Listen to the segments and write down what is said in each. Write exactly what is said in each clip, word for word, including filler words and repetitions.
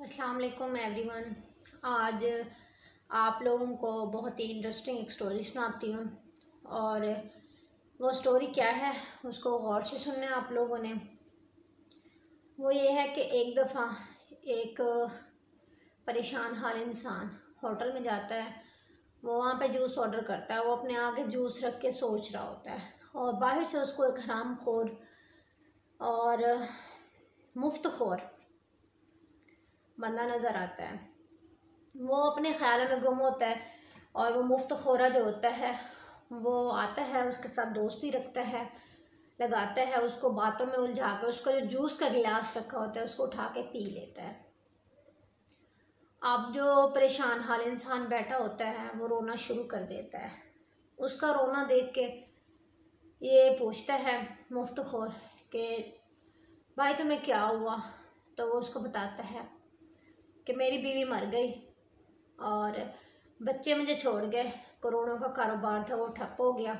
अस्सलाम वालेकुम एवरीवन। आज आप लोगों को बहुत ही इंटरेस्टिंग एक स्टोरी सुनाती हूँ और वो स्टोरी क्या है उसको गौर से सुनना है आप लोगों ने। वो ये है कि एक दफ़ा एक परेशान हाल इंसान होटल में जाता है। वो वहाँ पे जूस ऑर्डर करता है। वो अपने आगे जूस रख के सोच रहा होता है और बाहर से उसको एक हरामखोर और मुफ्तखोर बंदा नज़र आता है। वो अपने ख्यालों में गुम होता है और वो मुफ्तखोरा जो होता है वो आता है, उसके साथ दोस्ती रखता है, लगाता है, उसको बातों में उलझा कर उसका जो जूस का गिलास रखा होता है उसको उठा के पी लेता है। अब जो परेशान हाल इंसान बैठा होता है वो रोना शुरू कर देता है। उसका रोना देख के ये पूछता है मुफ्तखोर कि भाई तुम्हें क्या हुआ। तो वो उसको बताता है कि मेरी बीवी मर गई और बच्चे मुझे छोड़ गए, करोड़ों का कारोबार था वो ठप हो गया।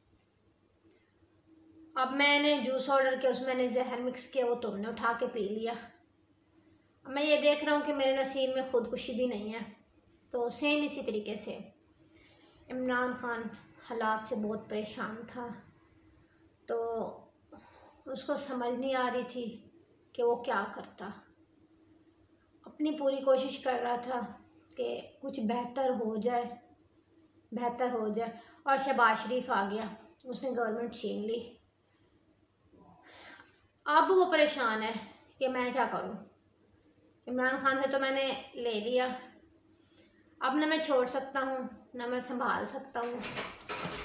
अब मैंने जूस ऑर्डर किया, उसमें मैंने जहर मिक्स किया, वो तुमने उठा के पी लिया। अब मैं ये देख रहा हूँ कि मेरे नसीब में खुदकुशी भी नहीं है। तो सेम इसी तरीके से इमरान खान हालात से बहुत परेशान था। तो उसको समझ नहीं आ रही थी कि वो क्या करता। अपनी पूरी कोशिश कर रहा था कि कुछ बेहतर हो जाए बेहतर हो जाए और शहबाज शरीफ आ गया, उसने गवर्नमेंट छीन ली। अब वो परेशान है कि मैं क्या करूं। इमरान खान से तो मैंने ले लिया, अब ना मैं छोड़ सकता हूं ना मैं संभाल सकता हूं।